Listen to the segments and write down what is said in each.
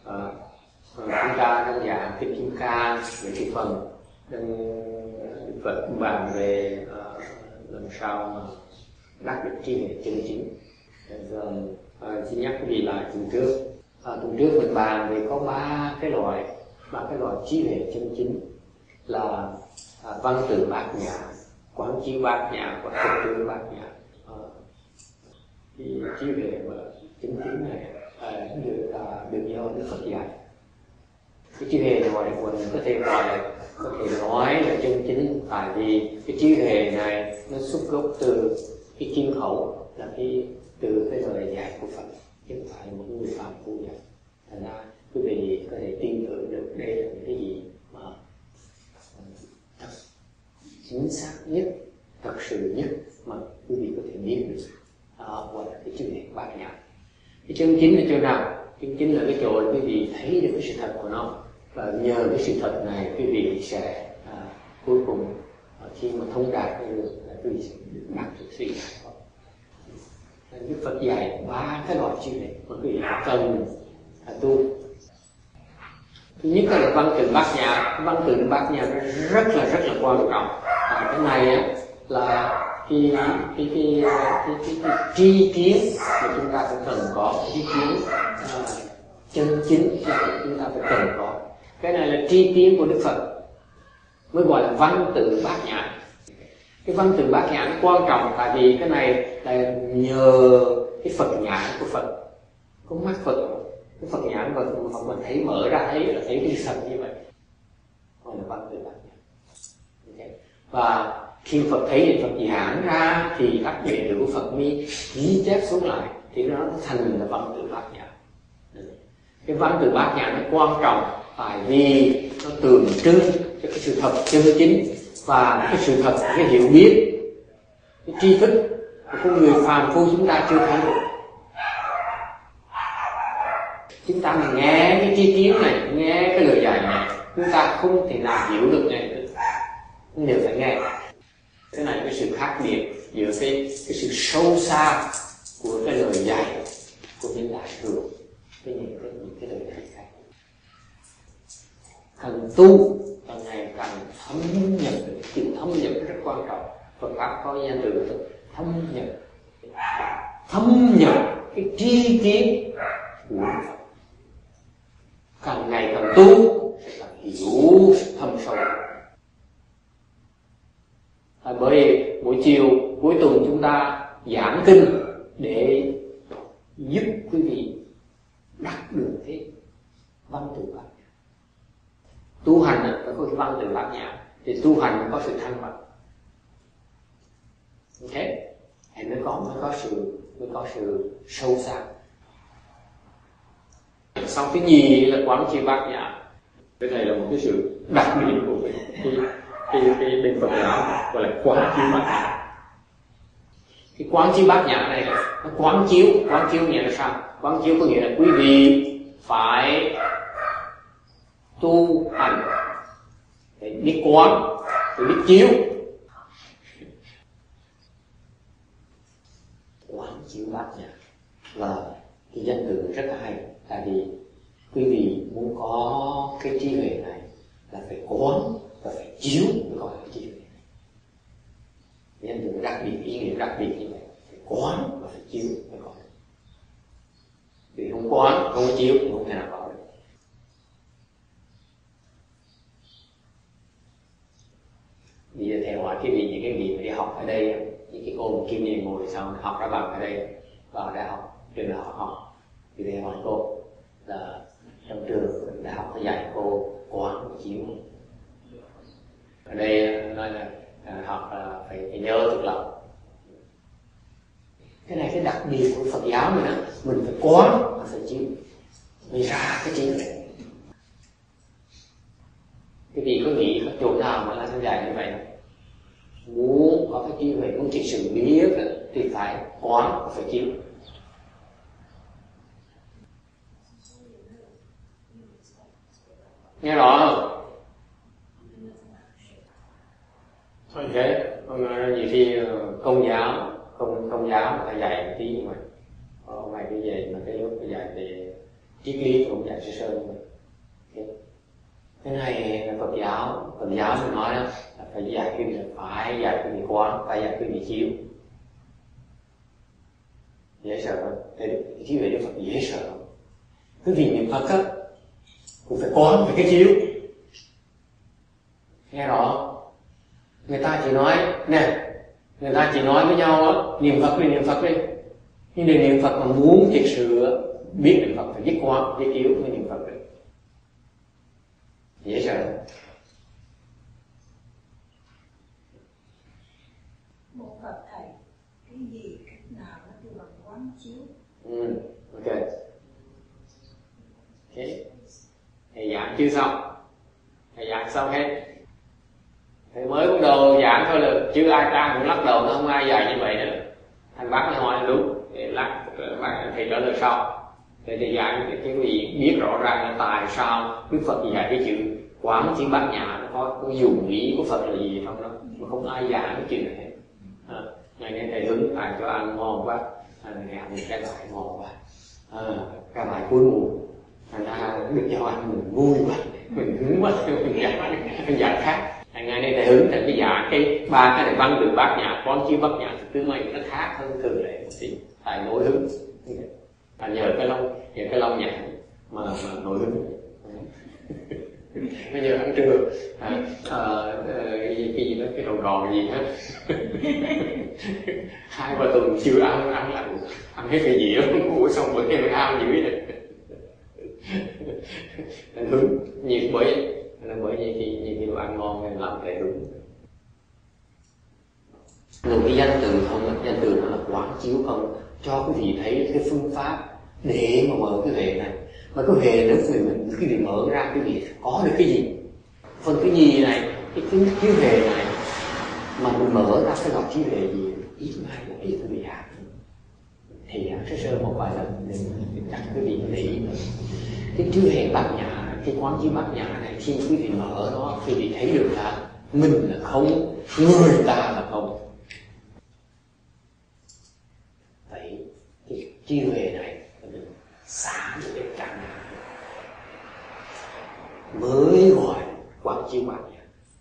Chúng ta đang giảng Kinh Kim Cang về cái phần Đức Phật bàn về làm sao mà đắc được tri huệ chân chính. Giờ xin nhắc quý vị lại tuần trước mình bàn về có ba cái loại trí huệ chân chính là văn từ bát nhã, quán chiếu bát nhã và thực tướng bát nhã. Thì trí huệ mà chân chính này được do Đức Phật dạy. Cái trí huệ này mình có thể nói là chân chính, tại vì cái trí huệ này nó xuất gốc từ cái kim khẩu, là từ cái lời dạy của Phật, chứ không phải một người phàm phu dạy. Thành ra quý vị có thể tin tưởng được đây là cái gì mà thật chính xác nhất, thật sự nhất mà quý vị có thể biết được. Gọi là cái trí huệ bát nhã. Cái chân chính là chỗ nào? Chân chính là cái chỗ quý vị thấy được cái sự thật của nó, và nhờ cái sự thật này quý vị sẽ cuối cùng khi mà thông đạt được là quý vị sẽ đạt được suy giải. Đức Phật dạy ba cái loại trí huệ mà quý vị cần tu. Thứ nhất là văn từ bát nhã. Văn từ bát nhã nó rất là quan trọng. Cái này là cái tri kiến mà chúng ta phải cần có, tri kiến chân chính là chúng ta phải cần có. Cái này là tri kiến của Đức Phật, mới gọi là văn từ bát nhã. Cái văn từ bát nhã nó quan trọng, tại vì cái này là nhờ cái Phật nhãn của Phật, có mắt Phật, cái Phật nhãn mà mình thấy mở ra thấy là thấy cái thật như vậy, gọi là văn từ bát nhã. Và khi Phật thấy thì Phật giảng ra thì các đệ tử của Phật mới ghi chép xuống lại, thì nó thành là văn từ bát nhã. Cái văn từ bát nhã nó quan trọng tại vì nó tượng trưng cho cái sự thật chân chính, và cái sự thật, cái hiểu biết, cái tri thức của con người phàm phu chúng ta chưa thấy được. Chúng ta mà nghe cái tri kiến này, nghe cái lời dạy này, chúng ta không thể nào hiểu được này, không đều phải nghe. Cái này cái sự khác biệt giữa cái sự sâu xa của cái lời dạy của những đại thừa với những cái lời dạy khác. Càng tu càng ngày càng thấm nhập, chữ thấm nhập rất quan trọng. Phật pháp có danh từ thấm nhập cái tri kiến của Phật. Càng ngày càng tu sẽ càng hiểu thâm sâu. Bởi buổi chiều cuối tuần chúng ta giảng kinh để giúp quý vị đạt được cái văn từ bát nhã. Tu hành phải có cái văn từ bát nhã, thì tu hành có sự thăng bằng. Ok, thì mới có sự sâu xa. Sau cái nhì là quán chiếu bát nhã. Cái này là một cái sự đặc biệt của cái bên Phật giáo gọi là quán chiếu bát nhã. Cái quán chiếu bát nhã này nó quán chiếu nghĩa là sao? Quán chiếu có nghĩa là quý vị phải tu hành để biết quán, để biết chiếu. Quán chiếu bát nhã là cái danh từ rất là hay, tại vì quý vị muốn có cái trí huệ này là phải quán và phải chiếu mới có cái trí huệ này. Danh từ đặc biệt, ý nghĩa đặc biệt như vậy, phải quán và phải chiếu mới có được. Vì không quán, không chiếu thì không thể nào có được. Bây giờ thầy hỏi những cái vị mà đi học ở đây, những cái cô kim này ngồi sau học ra bằng ở đây, vào đại học, trường đại học, thì thầy hỏi cô là trong trường đại học có dạy cô quán và chiếu. Ở đây nói là học là phải nhớ thực lòng. Cái này cái đặc biệt của Phật giáo mình á, mình phải quán và phải chiếu mới ra cái trí huệ. Cái vị có nghĩ có chỗ nào mà là nó dạy như vậy không? Muốn có cái trí huệ, muốn chỉ sự biết thì phải quán và phải chiếu. Nghe rõ không? Thôi thế, nhiều khi công giáo người ta dạy một tí mà ngoài cái dạy mà cái lúc cái dạy về triết lý cũng dạy sơ sơ như vậy. Cái này là Phật giáo mình nói đó là phải dạy cái việc phải dạy cái việc quán, phải dạy cái việc chiếu. Dễ sợ không? Thế chứ về Đức Phật dễ sợ không? Cái việc niệm Phật á cũng phải quán, phải cái chiếu. Nghe rõ không? Người ta chỉ nói nè, người ta chỉ nói với nhau á, niệm Phật đi. Nhưng để niệm Phật mà muốn thiệt sự biết niệm Phật phải biết quán, biết chiếu mới niệm Phật được. Dễ sợ. Một Phật thầy, cái gì cách nào nó kêu bằng quán chiếu? Ok. Thầy giảng chưa xong. Thầy giảng xong hết. Thầy mới bắt đầu giảng thôi là chưa ai ta cũng lắc đầu, nó không ai dạy như vậy nữa. Anh bác mới hỏi là đúng, để lắc thầy trả lời sau. Thầy giảng cái vị biết rõ ràng là tại sao Đức Phật dạy cái chữ quán chiếu bát nhã nó có cái dùng ý của Phật là gì trong đó, mà không ai giảng cái chuyện này hết. Ngày nay thầy hứng thầy cho ăn ngon quá, thầy ăn cái bài ngon quá, cái bài cuối mùa, thành ra được cho ăn mình vui quá, mình hứng quá, mình giảng khác. Ngày nay thầy hứng thầy cái giảng cái ba cái này văn từ bát nhã, quán chiếu bát nhã thực tướng nó khác hơn thường lệ một tí, thầy nổi hứng. Nhờ cái lông nhãn mà nổi hứng. Bây giờ ăn trưa cái gì đó, cái đầu gò gì hết. 2-3 tuần chưa ăn hết cái gì đó, ngủ xong bữa em ao dữ vậy. Hứng nhiều bởi vì đồ ăn ngon nên làm để hứng. Dùng cái danh từ không, danh từ nó là quán chiếu không, cho quý vị thấy cái phương pháp để mà mở cái huệ này. Mà cái huệ nếu mình cái gì mở ra cái gì có được cái gì, phần cái gì này, cái chiếu huệ này mà mình mở ra cái lọc chiếu huệ gì ít mai một ít quý vị hạ thì sơ sơ một vài lần để chắc quý vị để ý. Cái chiếu huệ bát nhã, cái quán chiếu bát nhã này khi quý vị mở nó, quý vị thấy được là mình là không, người ta là không. Vậy cái chiếu huệ này mình xả được cái trạng thái mới gọi quán chiếu bát nhã.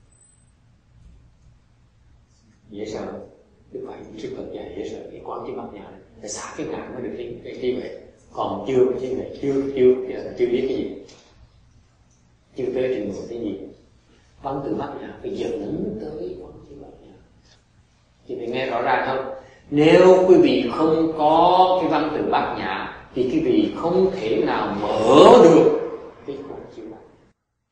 Dễ sợ không? Đức Phật dạy dễ sợ cái quán chiếu bát nhã này, phải xả cái ngã mới được cái chiếu huệ. Còn chưa cái chiếu huệ, chưa biết cái gì, chưa tới trình độ cái gì. Văn từ bát nhã phải dẫn tới quán chiếu bát nhã. Thì phải nghe rõ ràng không? Nếu quý vị không có cái văn từ bát nhã thì quý vị không thể nào mở được cái quán chiếu bát nhã.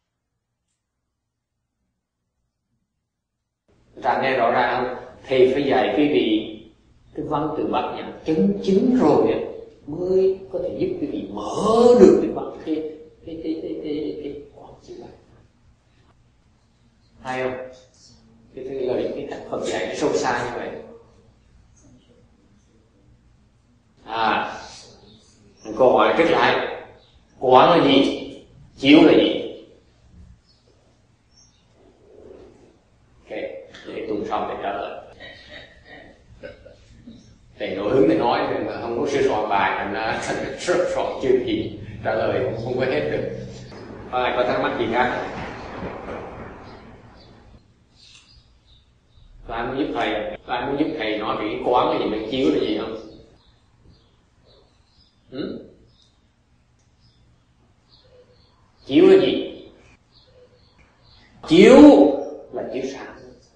Ta nghe rõ ràng không? Thầy phải dạy quý vị cái văn từ bát nhã chân chính rồi mới có thể giúp quý vị mở được cái văn cái quán chiếu bát nhã. Hay không? Cái lời cái cách Phật dạy nó sâu xa như vậy. Câu hỏi trích lại, quán là gì? Chiếu là gì? Ok, để tuần sau để trả lời. Thầy nổi hứng để nói nên là không có sửa soạn bài, thành ra sửa soạn chưa gì trả lời không có hết được. Ai có thắc mắc gì khác? Ai muốn giúp thầy nói về cái quán là gì, cái chiếu là gì không? Chiếu là gì? Chiếu là chiếu sáng.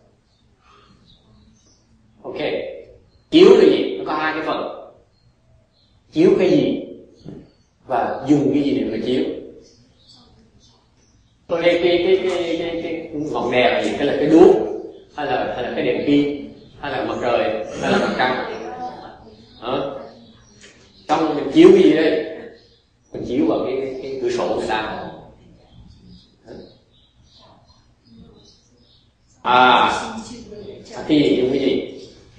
Ok, chiếu là gì? Nó có hai cái phần. Chiếu cái gì và dùng cái gì để mà chiếu. Cái ngọn đèn là gì? Cái là cái đuốc, hay là cái đèn pin, hay là mặt trời, hay là mặt trăng. Trong mình chiếu cái gì đây? Mình chiếu vào cái cửa sổ người ta. Cái gì dùng cái gì?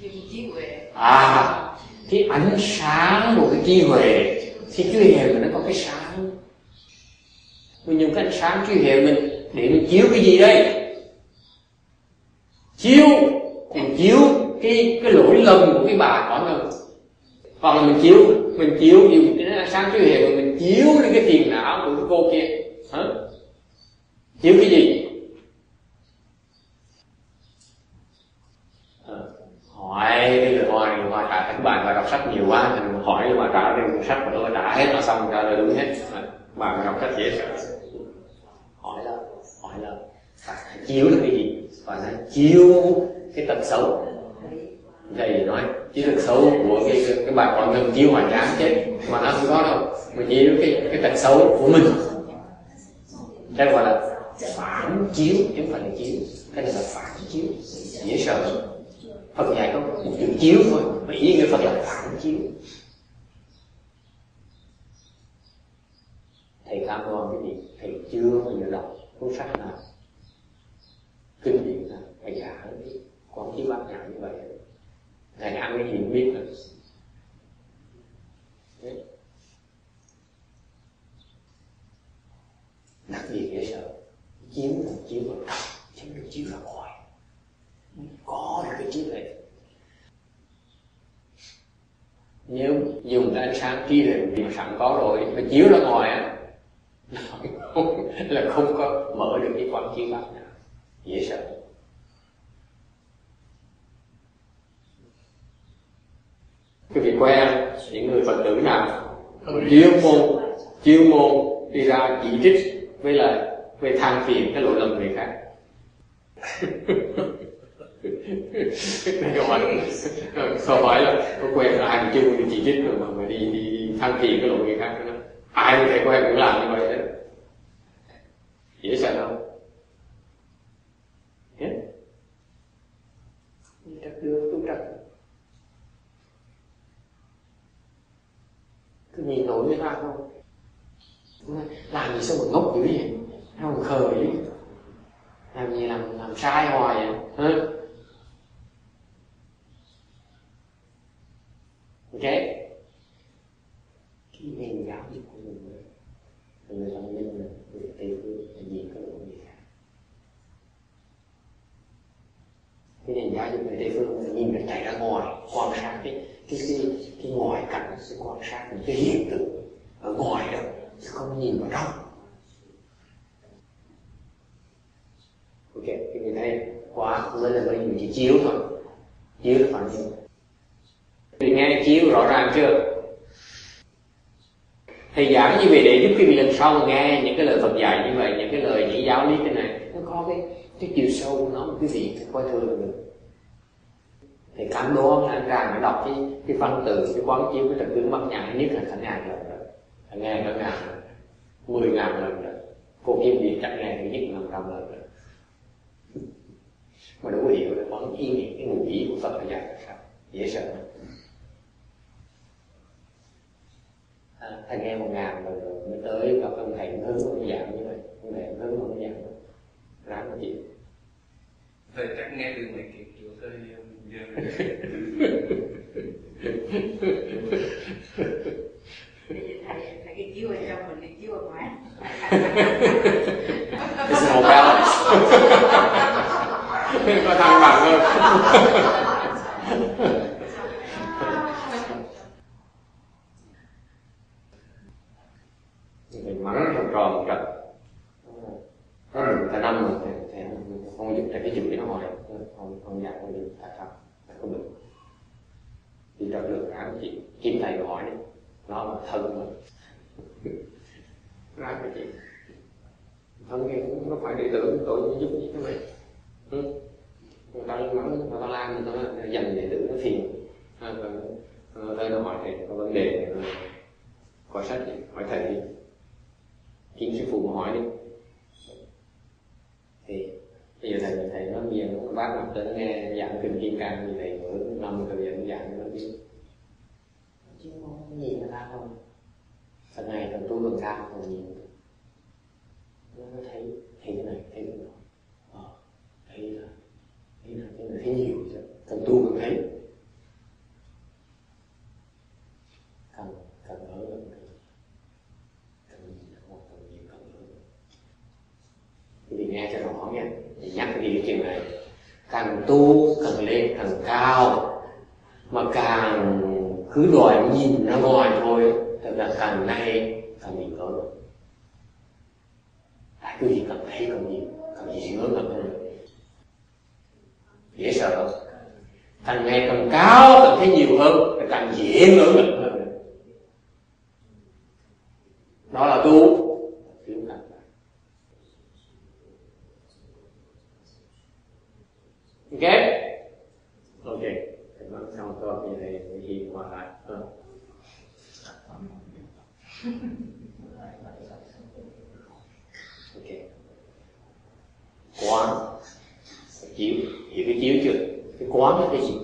Cái ánh sáng của cái trí huệ. Thì trí huệ mình nó có cái sáng. Mình dùng cái ánh sáng trí huệ mình để mình chiếu cái gì đây? Chiếu, mình chiếu cái lỗi lầm của cái bà có đâu. Hoặc là mình chiếu dùng cái ánh sáng chiếu hiện rồi mình chiếu lên cái phiền não của cái cô kia. Chiếu cái gì? Hỏi trả các bạn và đọc sách nhiều quá mình hỏi mà trả lên sách mà tôi trả hết nó xong trả lời đúng hết. Bạn đọc sách dễ sợ. Hỏi là phải chiếu được cái gì? Và nó chiếu cái tật xấu. Thầy nói chiếu tật xấu của cái bà con ngừng chiếu hoài tráng chết mà nó không có đâu. Mình chiếu cái tật xấu của mình. Đây gọi là phản chiếu chứ không phải là chiếu. Cái này là phản chiếu. Dễ sợ. Phật dạy có một chữ chiếu thôi, mà ý nghĩa Phật là phản chiếu. Thầy cam đoan cái gì? Thầy chưa bao giờ đọc cuốn sách nào, kinh điển nào, thầy giảng cái quán chiếu bát nhã như vậy. Thầy ăn cái gì cũng biết rồi. Đặc biệt dễ sợ. Chiếu là chiếu vào trong, chứ không được chiếu ra ngoài. Có được cái chiếu này. Nếu dùng cái ánh sáng trí huệ vì sẵn có rồi mà chiếu ra ngoài á là không có mở được cái quán chiếu bát nhã. Dễ sợ. Cái việc quen những người Phật tử nào chuyên môn đi ra chỉ trích với than phiền cái lỗi lầm người khác. Không phải là có quen ai mà chưa đi chỉ trích rồi mà đi than phiền cái lỗi người khác nữa. Ai cũng thể quen cũng làm như vậy đấy. Dễ sợ không? Hết. Trật đưa tu trật. Cứ nhìn nổi người ta không? Làm gì sao mà ngốc dữ vậy? Không khờ vậy? Làm gì làm sai hoài vậy? Hả? Ok? Cái nền giáo dục của mình người thông minh là người Tây phương là gì có độ gì khác. Cái nền giáo dục người Tây phương là nhìn được chạy ra ngoài, quan sát cái ngoại cảnh, cái quan sát những cái hiện tượng ở ngoài đó, chứ không nhìn vào trong. Ok, cái người này quá mới là mới chỉ chiếu thôi, chiếu là phản ứng. Thì nghe chiếu rõ ràng chưa? Thầy giảng như vậy để giúp quý vị lần sau mà nghe những cái lời Phật dạy như vậy, những cái lời những giáo lý thế này, nó có cái chiều sâu của nó mà quý vị coi thường được. Thầy cảm đoan anh Tràng phải đọc cái văn từ, cái quán chiếu, cái trật tướng bát nhã nhất là thành ngàn lần rồi, nghe cả ngàn lần, 10.000 lần rồi. Cô Kim Điệp chắc nghe được nhất 500 lần rồi. Mà đủ hiểu là có ý nghĩa, cái nguồn ý của Phật là dạy là sao? Dễ sợ. Thầy nghe 1.000 rồi mới tới gặp ông thầy hướng ông giảng như vậy, ông thầy hướng ông giảng ráng mà chịu. Thầy chắc nghe được mấy kiểu kiểu thôi giờ. Thầy cái chiếu ở trong mình, cái chiếu ở ngoài. It's no balance. Có thăng bằng hơn. Mình mắng trong trò một trận. Có mình cả năm rồi thì không dùng cái chữ nó hồi không dạy không được tại sao không được. Thì trong lượng áo chị kiếm thầy hỏi đi, nó là thân mình. Ra cái chuyện thân kia cũng có phải đệ tử tội giúp gì cái này. Người ta mắng, người ta la, người ta dành đệ tử nó phiền. Rồi nó hỏi thầy có vấn đề coi sách đi, hỏi thầy đi, kiếm sư phụ mà hỏi đi. Thì bây giờ thầy nói bây giờ nó bác mặt tới nghe giảng kinh Kim Cang như thầy nữa 5 thời gian giảng nó biết chứ không nhìn người ta không. Phần này phần tu phần cao phần nhìn nó thấy cái này thấy cái nọ, thấy là cái này thấy nhiều chứ phần tu còn thấy cần ở cần nhìn một cần nhiều cần hơn. Thì nghe cho rõ nha, thì nhắc cái chuyện này, càng tu càng lên càng cao, mà càng cứ đòi nhìn ra ngoài thôi, thật là càng nay càng bị ngớ. Cái gì càng thấy càng nhiều, càng gì ngớ ngẩn hơn, dễ sợ hơn. Càng ngày càng cao càng thấy nhiều hơn, càng dễ ngớ ngẩn hơn. Đó là tu. Ok, ok. Xong tôi như này thì hòa lại. Ok. Quán chiếu, hiểu cái chiếu chưa? Cái quán là cái gì?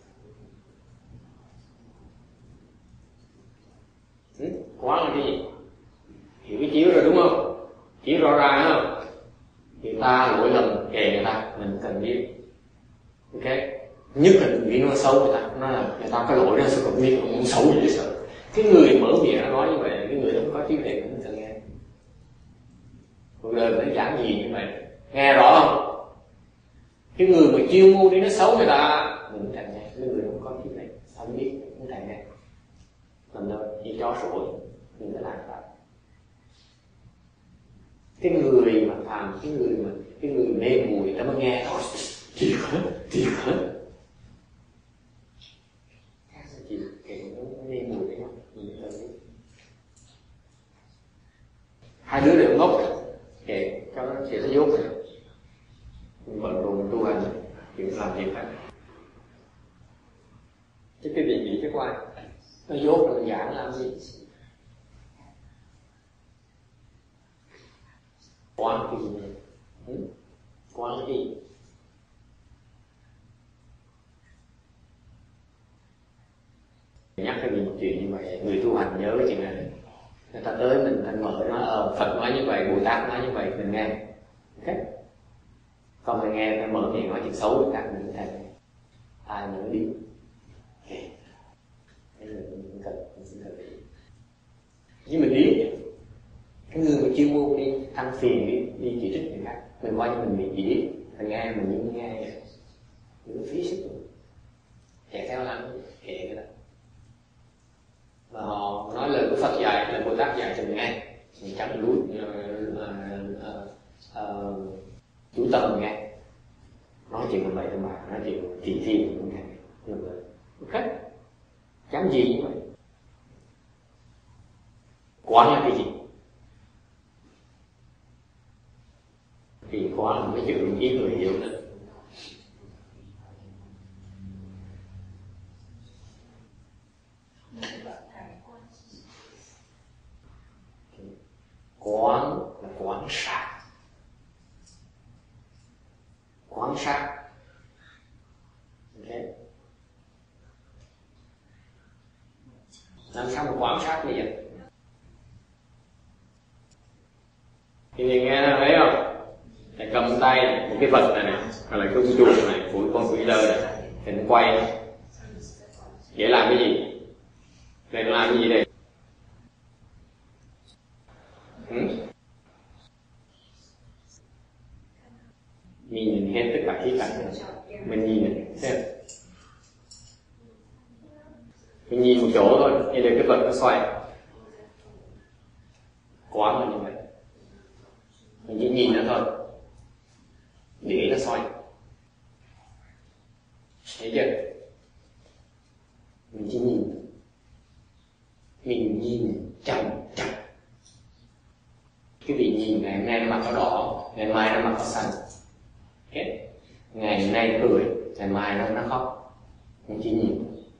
Quán là cái gì? Hiểu cái chiếu rồi đúng không? Chiếu rõ ràng không? Người ta mỗi lần kể người ta mình cần biết. Ok, nhất là đừng nghĩ nó xấu người ta, nó là người ta có lỗi ra sự còn biết nó cũng xấu dễ sợ. Cái người mở miệng nó nói như vậy, cái người đó không có trí tuệ cũng cần nghe. Cuộc đời nó giảng gì như vậy, nghe rõ không? Cái người mà chuyên môn đi nó xấu người ta mình cần nghe, cái người không có trí tuệ không biết cũng cần nghe. Mình đâu chỉ cho sủi mình phải làm vậy. Cái người mà phàm, cái người mê muội ta mới nghe thôi. Thiệt hết. Các anh chị kể nó mê muội đấy không? Mình phải biết. Hai đứa đều ngốc rồi, kể cho nó sẽ nó dốt rồi. Mình bận rộn tu hành, chuyện làm việc phải. Chứ cái việc gì chứ có ai? Nó dốt rồi giảng làm gì? Quán cái gì này? Quán cái gì? Nhắc cho mình một chuyện như vậy, người tu hành nhớ cái chuyện này. Người ta tới mình mở nó, Phật nói như vậy, Bồ Tát nói như vậy, mình nghe. Ok? Còn mình nghe, mình mở miệng nói chuyện xấu với các mình thầy. Ai mà nó đi. Ok. Thế là mình cần nhưng mình biết cái người mà chuyên môn đi than phiền đi chỉ trích người khác, mình coi như mình bị chỉ trích, mình nghe mình như nghe vậy, mình phí sức rồi, chạy theo lắm, kệ cái đó. Và họ nói lời của Phật dạy, lời Bồ Tát dạy cho mình nghe, mình chẳng lúi chú tâm mình nghe, nói chuyện mình vậy thôi mà, nói chuyện kỳ thi mình nghe, ok, chẳng gì như vậy. Quán là cái gì? Thì quán là một cái chữ ít người hiểu nữa. Quán là quán sát. Quán sát. Ok. Làm sao mà quán sát bây giờ? Thì mình nghe thấy không? Thầy cầm tay một cái vật này này, hoặc là cái con chuột này, của con quỷ lơ này, thì nó quay. Để làm cái gì? Để nó làm cái gì đây? Mình nhìn hết tất cả khía cạnh, mình nhìn xem. Mình nhìn một chỗ thôi, như là cái vật nó xoay. Quán là như vậy. Mình chỉ nhìn nó thôi, để nó xoay. Thấy chưa? Mình chỉ nhìn. Mình nhìn chậm chậm. Cái vị nhìn ngày hôm nay nó mặt nó đỏ, ngày mai nó mặt nó xanh. Okay. Ngày hôm nay nó cười, ngày mai nó khóc. Mình chỉ nhìn.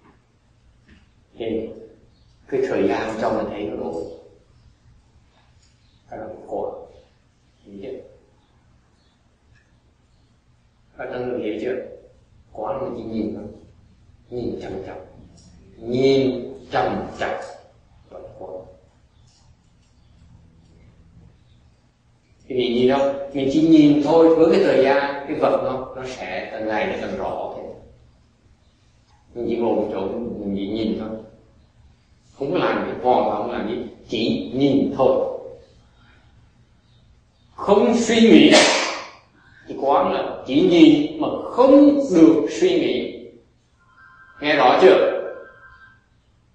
Thì cái thời gian trong mình thấy nó đổi. Cái đó cũng khổ. Hiểu chưa? Các bạn hiểu chưa? Quán mình chỉ nhìn thôi. Nhìn chậm chậm. Nhìn chậm chậm. Cái gì nhìn đâu? Mình chỉ nhìn thôi, với cái thời gian, cái vật nó sẽ càng ngày nó càng rõ. Mình chỉ ngồi một chỗ, mình chỉ nhìn thôi. Không có làm gì, hoàn toàn không làm gì. Chỉ nhìn thôi. Không suy nghĩ. Thì quán là chỉ nhìn mà không được suy nghĩ. Nghe rõ chưa?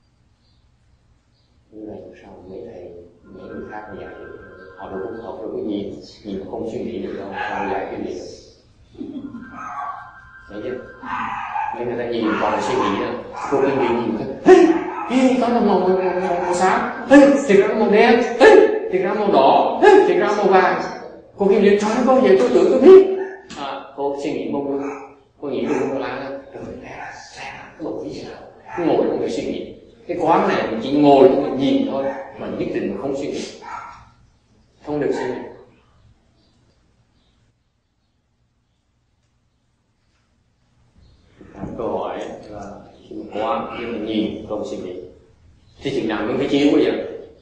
họ đâu có nhìn không suy nghĩ được đâu, họ giải cái gì được. Thấy chưa? Nên người ta nhìn còn là suy nghĩ nữa. Cô kinh nghiệm nhìn cái có là màu sáng, thì ra màu đen, thì ra màu đỏ, thì ra màu vàng. Cô kinh nghiệm trời có vậy tôi tưởng tôi biết. Cô suy nghĩ mông lung, cô nghĩ lung la rồi cái bộ gì nào? Cứ ngồi trong người suy nghĩ. Cái quán này mình chỉ ngồi mình nhìn thôi, mà nhất định không suy nghĩ, không được suy nghĩ. Câu hỏi là khi mình quán, khi mình nhìn không suy nghĩ thì chừng nào mới cái chiếu bây giờ?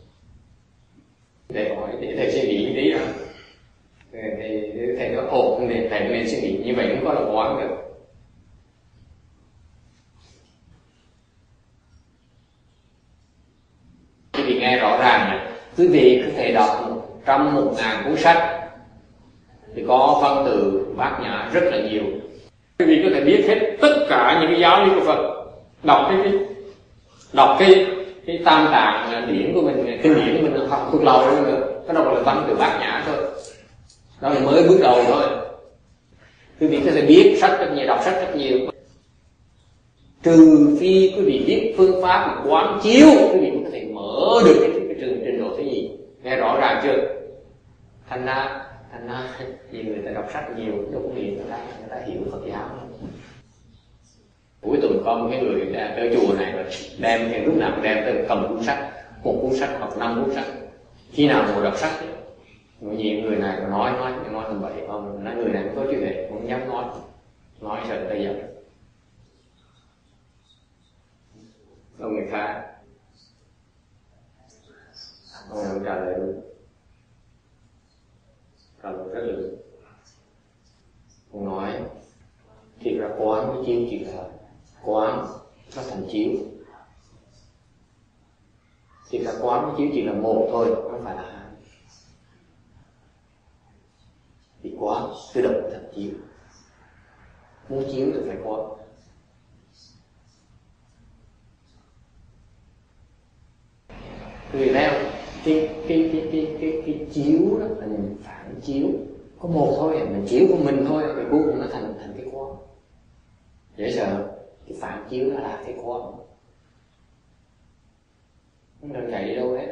Để hỏi để thầy suy nghĩ tí rằng thầy nói ổn để thầy nên suy nghĩ như vậy không có là quán được. Quý vị nghe rõ ràng này, quý vị có thể đọc trong 1000 cuốn sách thì có phân từ Bát Nhã rất là nhiều. Quý vị có thể biết hết tất cả những cái giáo lý của Phật, đọc cái tam tạng điển của mình, kinh điển của mình học thuộc lâu rồi nữa, cái đâu là văn từ Bát Nhã thôi, đó là mới bước đầu thôi. Quý vị có thể biết sách rất nhiều, đọc sách rất nhiều, trừ phi quý vị biết phương pháp quán chiếu, quý vị có thể mở được cái trình độ thế gì. Nghe rõ ràng chưa? Thành ra nhiều người ta đọc sách nhiều, đâu có người ta hiểu Phật giáo. Cuối tuần có một cái người đã tới chùa này rồi đem lúc nào cũng đem tới cầm cuốn sách, một cuốn sách hoặc 5 cuốn sách. Khi nào ngồi đọc sách nhiều người này nói làm vậy không, nói người này cũng có chữ hệ, không dám nói sợ người ta giận. Ông người khác ông trả lời luôn, trả lời rất là đúng. Ông nói thì ra quán với chiếu chỉ là quán nó thành chiếu, thì ra quán với chiếu chỉ là một thôi, không phải là hai. Thì quán tự động thành chiếu, muốn chiếu thì phải quán. Vì theo cái chiếu đó là mình phản chiếu có một thôi, mình chiếu của mình thôi, rồi cuối cùng nó thành cái quán. Dễ sợ, cái phản chiếu nó là cái quán, không được chạy đi đâu hết.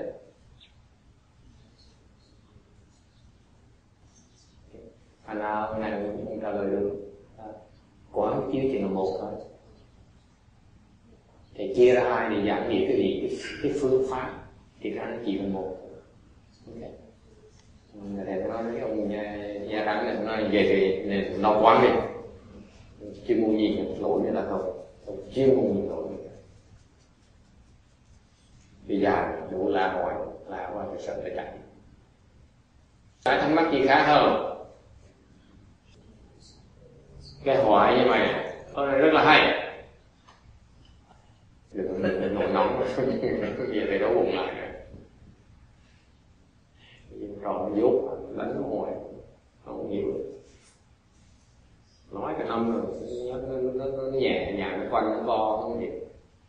Thành ra hôm nay mình trả lời được quán chiếu chỉ là một thôi. Thì chia ra hai để giảng nghĩa cái gì, cái phương pháp thì ra nó chỉ là một. Okay. Thầy nói với ông nhà rắn này, nói về thì nó quán đi, chuyên môn gì lỗi nữa là không chuyên môn gì lỗi nữa. Bây giờ đủ la hỏi là qua phải sợ phải chạy. Cái thắc mắc gì khác không? Cái hỏi như mày rất là hay. Đừng nổi nóng về phải đấu bụng lại nữa. Rồi dốt đánh hồi không hiểu, nói cái năm rồi nó nhẹ nhàng, nó quanh nó bo không hiểu.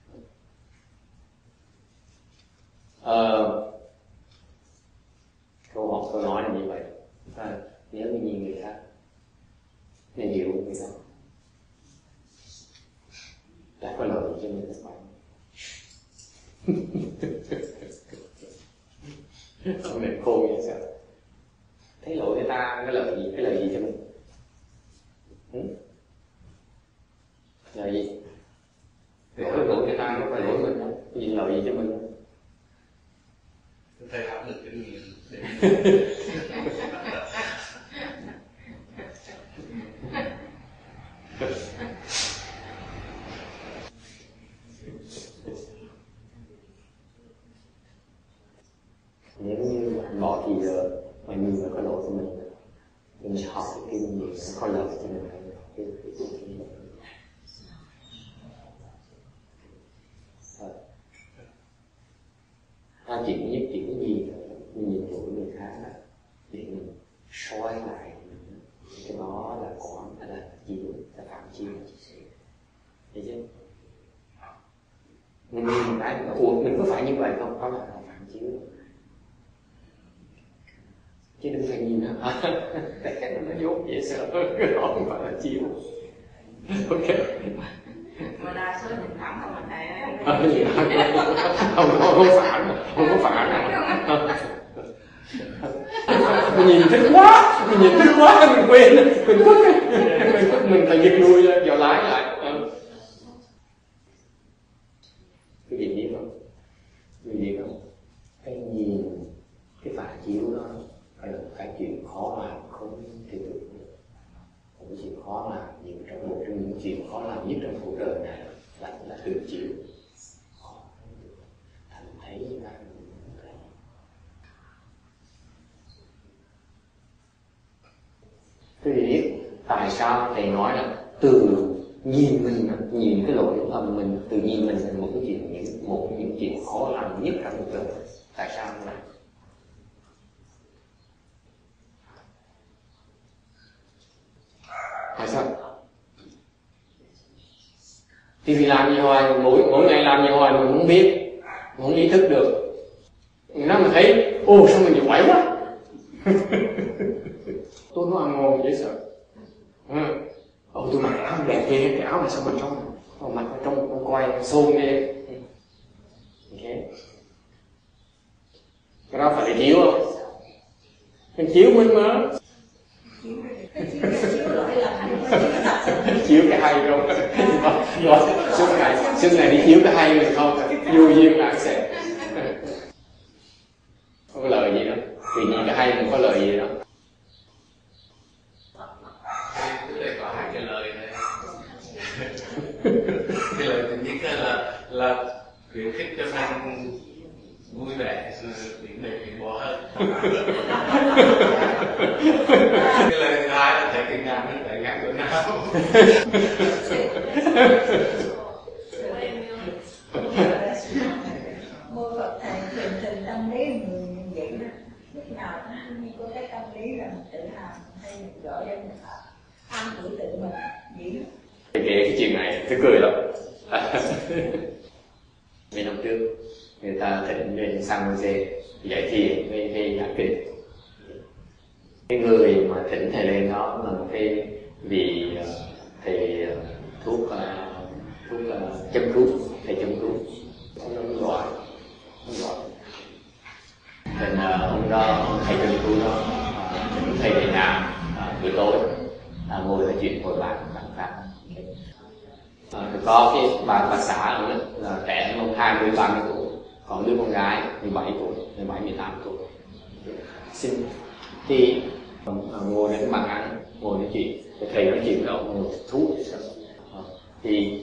Câu nói là như vậy. Nếu như nhìn người khác nên hiểu người khác, đã có lời cho mình các bạn. Không nên khôn vậy sao? Thấy lỗi người ta cái lời gì cho mình? Lời gì? Để cái lỗi người ta nó phải lỗi mình đâu, cái gì lời gì cho mình? Thầy áp lực kinh nghiệm để nếu như bỏ thì giờ mà nhìn vào cái lỗi của mình học cái kinh nghiệm nó có lợi cho mình cái kinh nghiệm. Ta chỉ nhất chỉ cái gì mình nhìn lỗi người khác đó, để mình soi lại cái đó là quán, là chiếu, là phạm chiếu. Thấy chưa? Mình nhìn một cái mình có phải như vậy không? Có là phạm chiếu. chứ đừng phải nhìn nó. Cái nó dốt dễ sợ, nó không phải là chiếu. Ok. Mà đa số nhìn thẳng không mình thầy không có phản mình nhìn thích quá, mình quên, mình phải giật lui vào lái lại. Cái gì biết không? Cái nhìn cái phản chiếu đó là cái chuyện khó làm, không thể được. Một cái chuyện khó làm, nhưng trong một trong những chuyện khó làm nhất trong cuộc đời này là tự chịu. Thành thấy như vậy. Tôi biết tại sao thầy nói là từ nhìn mình, nhìn cái lỗi lầm mình, từ nhìn mình là một cái chuyện, những chuyện khó làm nhất trong cuộc đời. Tại sao như vậy? Tại sao? Thì vì làm gì hoài, mỗi ngày làm gì hoài mình không biết, không ý thức được. Nó mình thấy, ô sao mình bị quẩy quá. Tôi nó ăn ngon dễ sợ. Tôi mặc áo đẹp ghê, cái áo này sao mà trong mặc trong con coi xôn ghê. Okay. Cái đó phải để chiếu không? Mình chiếu mình mà. Chiếu cái hay không? Rồi, suốt ngày đi chiếu cái hay mình không? Vô duyên là sẽ không có lời gì đó. Vì nhìn cái hay mình có lời gì đó. Cái đây có hai cái lời này. Cái lời thứ nhất là khuyến khích cho mình vui vẻ, điểm đề điểm bỏ hơn. Cái lời thứ hai là thấy cái ngàn nó tại ngàn chỗ nào. Mô Phật thầy thường tâm lý người vậy đó, lúc nào cũng có cái tâm lý là mình tự hào hay mình giỏi để mình an ủi tự mình vậy đó. Kể cái chuyện này tôi cười lắm. Mấy năm trước người ta thỉnh lên San Jose dạy thiền về giảng kinh. Cái người mà thỉnh thầy lên đó là một cái vị thầy thuốc châm cứu, thầy châm cứu, ông giỏi. Nên ông đó, thầy châm cứu đó, thầy về nhà buổi tối ngồi nói chuyện hồi bạn pháp. Có cái bà xã ở đó là trẻ hơn 20-30 tuổi, còn đứa con gái 17 tuổi, 17-18 tuổi. Thì ngồi lên cái bàn ăn, ngồi nói chuyện, thầy nói chuyện với ông ngồi thú. Thì